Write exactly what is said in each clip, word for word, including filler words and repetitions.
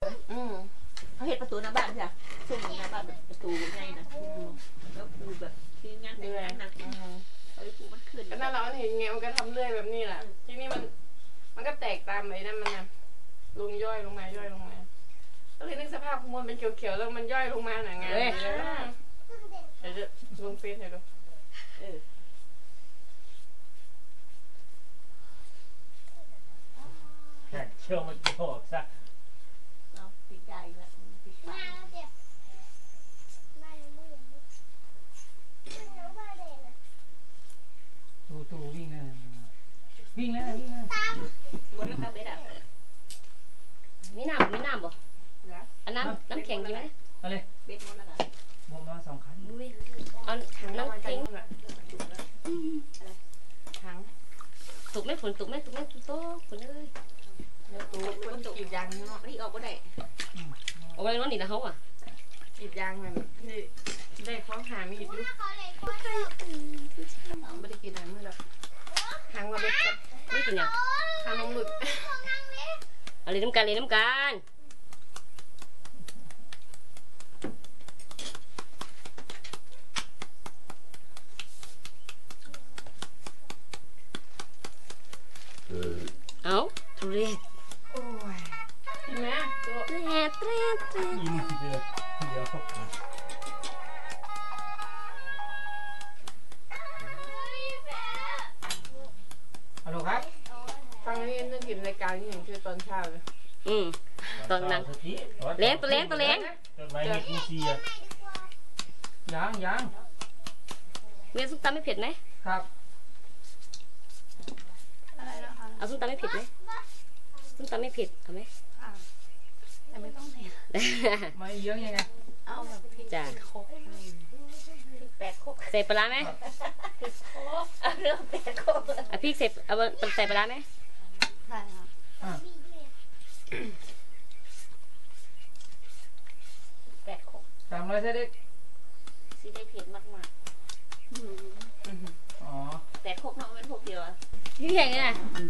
อืมเขาเห็นประตูหน้าบ้านใช่ไหมช่วงหน้าบ้านประตูไงนะแล้วปูแบบคืองานแต่งงานหนักเอ้ยปูมันขึ้นก็นั่นเราเห็นไงมันก็ทำเรื่อยแบบนี้แหละทีนี้มันมันก็แตกตามไอ้นั่นมันนะลงย่อยลงมาย่อยลงมาก็เลยนึกสภาพขมวลเป็นเขียวๆแล้วมันย่อยลงมาหนังงานเลยเดี๋ยวจะลงเฟซให้ดูเออเชื่อมันโยกซะเอาปิดใจละปิดมาเดี๋ยวมาเดี๋ยวมือตูตูวิ่งนะวิ่งแล้ววิ่งแล้ววันนั้นเบ็ดอ่ะมีน้ำมีน้ำบ่อันน้ำน้ำแข็งดีไหมอะไรเบ็ดหมดแล้วนะมองมาสองคันเอาน้ำแข็งถังตุกไม่ฝนตุกไม่ตุกไม่ตุกโตฝนเลยตูคนกีดยางเนาะนี่ออกก็ได้เอาไว้ร้อนนี่ละเขาอ่ะกีดยางมันนี่ได้ฟ้องหามีดอยู่ไม่ได้กินอะไรเมื่อแล้วหางว่าเบ็ดกับไม่กินยังหางน้องหมึกเอาเลยน้ำกันเลยน้ำกันเอาทุเรศโอ้ยกินไหมตัวเตะเตะเตะยิงเดียวเดียวฮัลโหลครับฟังนี่นึกถึงรายการนี่อย่างคือตอนเช้าเลยอืมตอนนั้นเล้งตัวเล้งตัวเล้งจดหมายเหตุกูเสียยังยังเมียส้มตำไม่เผ็ดไหมครับเอาส้มตำไม่เผ็ดไหมส้มตำไม่เผ็ดเอาไหมแต่ไม่ต้องเผ็ดไม่เยอะยังไงเอาแบบพริกโคกแปดโคกใส่ปลาไหมพริกโคกเอาเรื่องแปดโคกเอาพริกใส่เอาใส่ปลาไหมใช่ครับแปดโคกสามร้อยเท่าเด็กสีได้เผ็ดมากมากอ๋อแปดโคกน้องเป็นพวกเดียวอ่ะพี่แข่งไง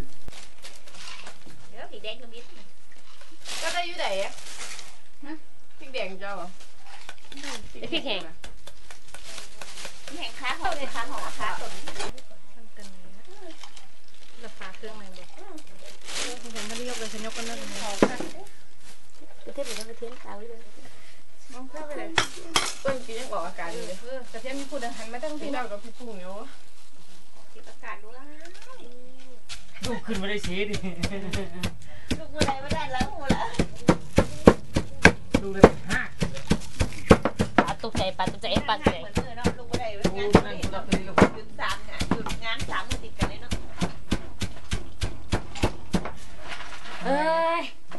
เดี๋ยวผีแดงก็มิดก็ได้ยุ่ยไหนอ่ะฮะพริกแดงเจ้าเหรอพริกแห้งแห้งค้าหอมค้าหอมค้าสดทำกันเลยราคาเครื่องไหนบอกฉันไม่ได้ยกเลยฉันยกกันนั่นเลยหอมค่ะกระเทียมกระเทียมตาไว้เลยมองเข้าไปเลยต้นปียังบอกอาการอยู่เลยกระเทียมมีพูดหันไม่ต้องพี่เล่ากับพี่ปุ้งเนาะติดอากาศดูแล้วลูกขึ้นมาได้เสียดิลูกอะไรไม่ได้แล้วหัวละลูกเลยห้าปลาตุกใจปลาตุกใจปลาตุกใจเหมือนเมื่อเนาะลูกอะไรงานหยุดสามงานหยุดงานสามมือติดกันเลยเนาะเอ้ย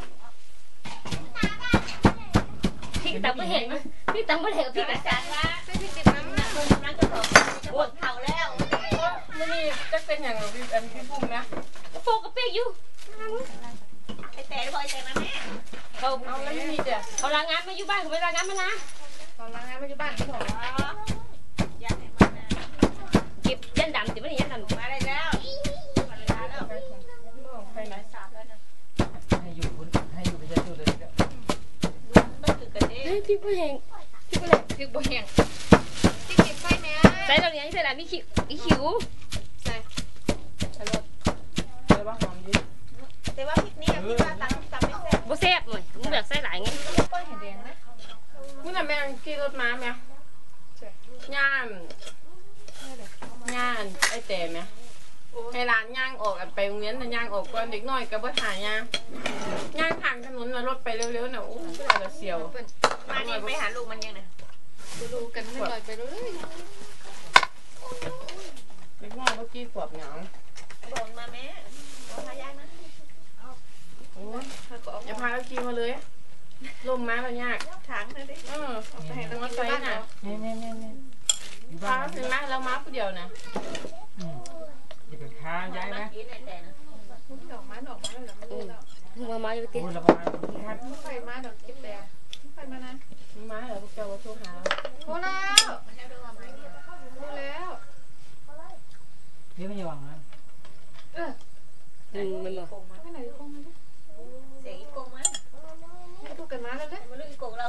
พี่ตังไม่เห็นมั้ยพี่ตังไม่เห็นพี่ตังจานว่าพี่ติดน้ำนะคนนั้นจะบอกจะปวดเข่าแล้วนี่นี่จะเป็นอย่างพี่อันพี่ปุ้งนะกระโปงกระเปียกอยู่ไอแต่บอยแต่มาแม่เขาเอาแล้วไม่มีเจ้ะเขาลางานมาอยู่บ้านเขาไปลางานมานะเขาลางานมาอยู่บ้านเขาบอกว่ายันมาเก็บยันดำติดไม่ได้ยันดำมาได้แล้วมาได้แล้วไปไหนสามแล้วนะให้อยู่คุณให้อยู่ไปจะจุดเลยดูต้องตื่นกันเด้พี่ผู้แหงพี่ผู้แหงพี่ผู้แหงพี่กินไฟแม่ใส่ตรงนี้ใส่ละมีขิวมีขิวใส่ใส่รสใส่ว่าหอมดีแต่ว่าพริกนี่พี่ว่าตังตังไม่แซ่บบ่แซ่บหน่อยมึงแบบใส่หลายไงก้อยเห็ดแดงนะมึงน่ะแม่กินรสม้าไหมย่านย่านไอแต่ไหมให้ร้านย่างออกไปโรงเรียนแต่ย่างออกก่อนเด็กน้อยก็บ่ถ่ายย่างย่างทางถนนแล้วรถไปเร็วๆน่ะโอ้ยเราเสียวมานี่ไปหาลูกมันยังไงดูกันไม่ลอยไปเลยเด็กน้อยเมื่อกี้ขวบหนังบอกมาแม่บอกมายายนะโอ้ยอย่าพาเรากินมาเลยลมมาแล้วยากทางเลยดิเออไปให้ต้องมาใส่น่ะเนี่ยเนี่ยเนี่ยเนี่ยพาเราถึงมาแล้วมาผู้เดียวนะจะเป็นค้าย้ายไหมดอกไม้ดอกไม้เลยไม่รู้แล้วมามาอยู่ติโอ้ยละพาไฟมาดอกกิ๊บแต่ไฟมานะมาเหรอพวกเจ้าว่าโทรหาโทรแล้วโทรแล้วเดี๋ยวไม่ยอมนะเออมันบอกไปไหนโกงมันดิเสียงอีโกงมั้ยทุกกระ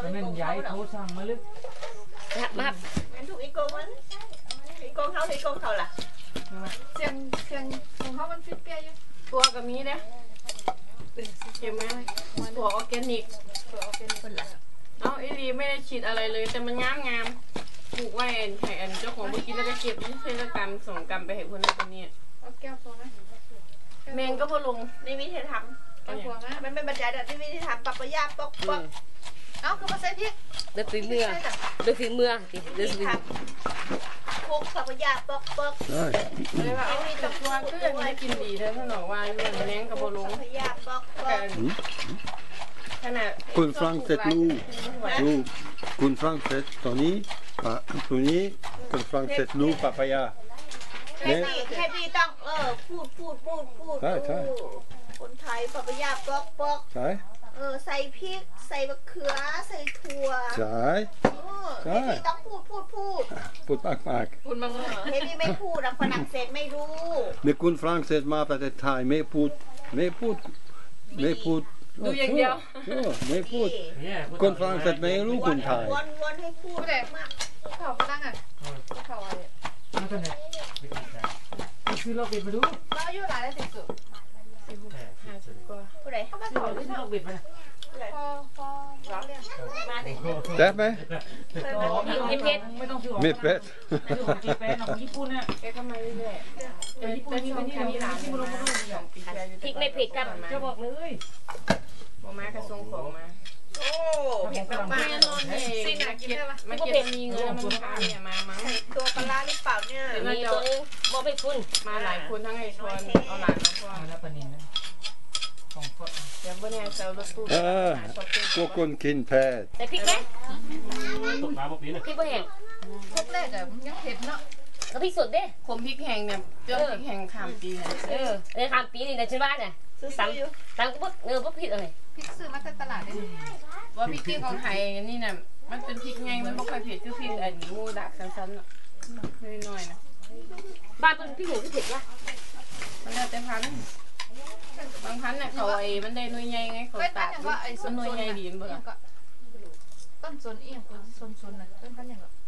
แม่นย้ายโทรสั่งมาลึกครับมางั้นถูกอีกงมันอีกงเขาอีกงเขาล่ะเสียงเสียงของเขามันฟิตเปียอยู่ตัวก็มีเด้เก็บไหมถั่วออร์แกนิกตัวเอาเป็นคนละเอาไอรีไม่ได้ฉีดอะไรเลยแต่มันงามงามปลูกไว้แอนไข่อันเจ้าของเมื่อกี้แล้วก็เก็บนี่เทศกรรมสองกรรมไปให้คนนั้นคนนี้เอาแก้วพอไหมแมงก็พอลงนี่วิธีทแก้วพอไหมำมันเป็นบรรยายแบบที่วิธีทำปัปปายาป๊อกป๊อกเอ้าคือมาใส่พริกเดือดฝีมือเดือดฝีมือสิเดือดวิฝีธีมือทำคุกปัปปายาป๊อกป๊อกเลยว่าเอาที่ตะพวงก็ยังไม่กินดีเท่าท่านบอกว่าอยู่แมงก็พอลงปัปปายาป๊อกป๊อกแต่ขนาดคุณฟรังเสร็จลูกลูกคุณฟรังเสร็จตอนนี้อ่ะตัวนี้คุณฟรังเสร็จลูกปาปายาแค่พี่แค่พี่ต้องเออพูดพูดพูดพูดใช่ใช่คนไทยปัปปายาป๊อกป๊อกใช่เออใส่พริกใส่มะเขือใส่ถั่วใช่เออแค่พี่ต้องพูดพูดพูดพูดมากมากคุณบางเฮพี่ไม่พูดอ่ะฝรั่งเศสไม่รู้ๆเนี่ยคุณฟรังเสร็จมาประเทศไทยไม่พูดไม่พูดไม่พูดดูอย่างเดียวเออไม่พูดเนี่ยคนฝรั่งเศสไม่รู้คนไทยวนวนให้พูดมากเขาฝรั่งอ่ะเขาอะไรมากันเนี่ยไปกินกันไปซื้อโรคบิดมาดูเราอายุหลายแล้วสิสุห้าสิบกว่าผู้ใดเขาไม่ซื้อเขาซื้อโรคบิดมาพอพอเราเรียนมาดิแซ่บไหมไม่ต้องซื้อของไม่เป็ดซื้อของจีแปนของญี่ปุ่นเนี่ยแกก็มาเรื่อยๆแต่ญี่ปุ่นนี่มันนี่มันที่มันลงมาด้วยอย่างพริกไม่เผ็ดครับจะบอกเลยบอกมากระทรวงของมาโอ้เผ็ดมากแม่ๆนอนเองมาเก็บมาเก็บมีเงินมันพาเนี่ยมามั้งใส่ตัวปลาร้าหรือเปล่าเนี่ยมีตัวนึงบอกไม่คุณมาหลายคนทั้งไอ้ชวนเอาหลานมาพ่อมาแล้วปนินนะของพ่อเดี๋ยววันนี้เซลรถตู้เออพวกคนกินแพ้ดแต่พริกไหมตกปลาบอกปีนะพริกบ่แห้งพวกแรกอะยังเผ็ดเนาะแล้วพริกสดเด้ผมพริกแห้งเนี่ยเปรี้ยวพริกแห้งขามปีเนี่ยเออในคำปีนี่นะฉันว่าเนี่ยซื้อตามอยู่ตามก็บ่เออบ่ผิดอะไรพริกซื้อมาจากตลาดเลยว่าพริกที่ของไทยนี่เนี่ยมันเป็นพริกไงมันไม่ค่อยเผ็ดคือพริกอันนี้มูดักสั้นๆอ่ะน้อยๆนะบ้านเป็นพริกหมูที่เผ็ดวะมันแล้วแต่พันธุ์บางพันธุ์เนี่ยเขาไอ้มันได้หน่วยใหญ่ไงเขาเว้นตัพันดอย่างว่าไอ้มันหน่วยใหญ่ดีนเบิ่งต้นสนเอียงคนสนสนน่ะต้นพันอย่างก็